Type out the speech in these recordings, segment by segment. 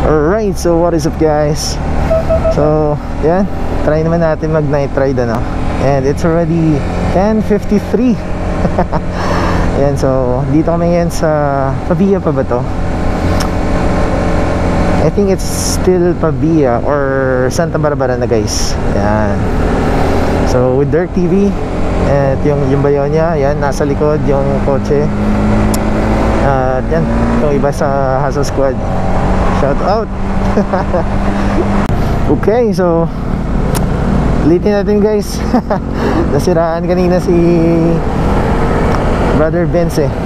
Alright, so what is up guys? So, yan, try naman natin mag night ride ano. And it's already 10:53. Yan, so dito kami ngayon sa Pavia pa ba to? I think it's still Pavia or Santa Barbara na guys. Yan. So with Dirk TV, at yung Bayonia, yan, nasa likod yung kotse. At yan, itong iba sa Hustle Squad. Shout out. Okay, so ulitin natin guys. Nasiraan kanina si Brother Vince eh.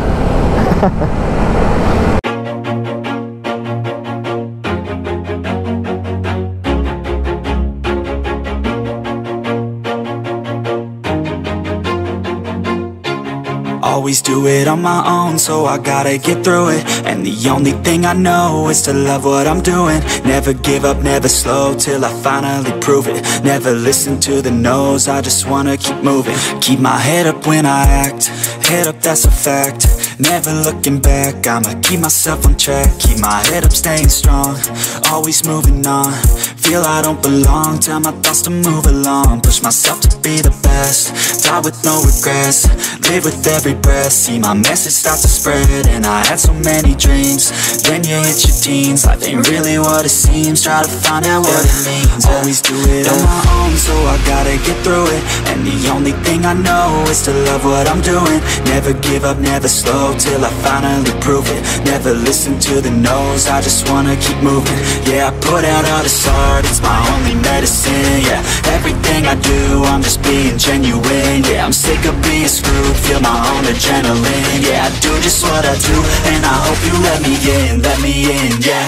Always do it on my own, so I gotta get through it. And the only thing I know is to love what I'm doing. Never give up, never slow, till I finally prove it. Never listen to the no's, I just wanna keep moving. Keep my head up when I act, head up, that's a fact. Never looking back, I'ma keep myself on track. Keep my head up, staying strong, always moving on. Feel I don't belong, tell my thoughts to move along. Push myself to be the best, die with no regrets. Live with every breath, see my message start to spread. And I had so many dreams, then you hit your teens. Life ain't really what it seems, try to find out what it means. Always do it on my own, so I gotta get through it. And the only thing I know is to love what I'm doing. Never give up, never slow, till I finally prove it. Never listen to the no's, I just wanna keep moving. Yeah, I put out all this art, it's my only medicine. Yeah, everything I do, I'm just being genuine. Yeah, I'm sick of being screwed, feel my own adrenaline. Yeah, I do just what I do, and I hope you let me in, yeah.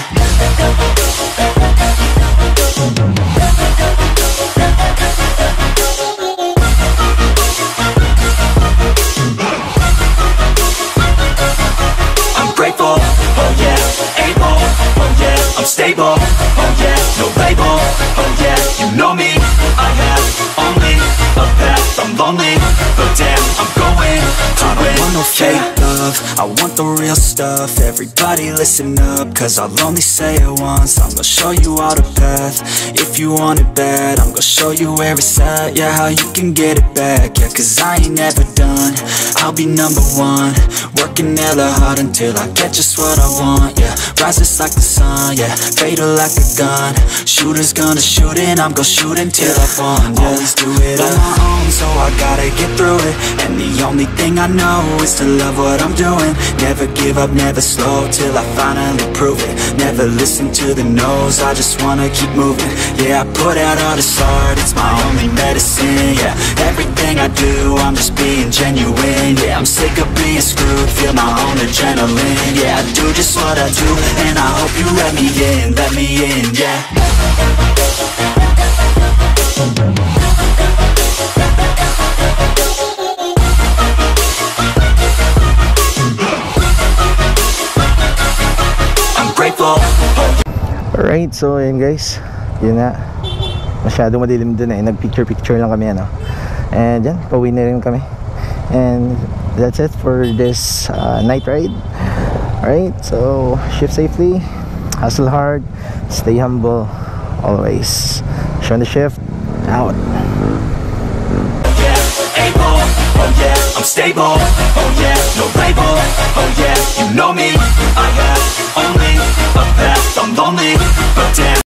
I'm grateful, oh yeah, able, oh yeah, I'm stable, oh yeah, no label, oh yeah, you know me, I have only a path, I'm lonely, but damn, I'm going to win. I don't want no fake love, I want the real stuff. Everybody listen up, cause I'll only say it once. I'm gonna show you all the path, if you want it bad. I'm gonna show you where it's at, yeah, how you can get it back. Yeah, cause I ain't never done, I'll be number one. Working hella hard until I get just what I want, yeah. Rises like the sun, yeah, fatal like a gun. Shooter's gonna shoot and I'm gonna shoot until I won, yeah. Always do it on my own, so I gotta get through it. And the only thing I know is to love what I'm doing. Never give up, never slow, till I finally prove it. Never listen to the no's, I just wanna keep moving. Yeah, I put out all this art, it's my only medicine. Yeah, everything I do, I'm just being genuine. Yeah, I'm sick of being screwed, feel my own adrenaline. Yeah, I do just what I do, and I hope you let me in, yeah. Alright, so yun guys, yun na, masyado madilim dun eh, nag-picture lang kami ano. And yan, pauwi na rin kami. And that's it for this night ride. Alright, so shift safely, hustle hard, stay humble always. Show the shift, out. Oh yeah, I'm stable, oh yeah, no label, oh yeah, you know me, I have only a path, I'm lonely, but damn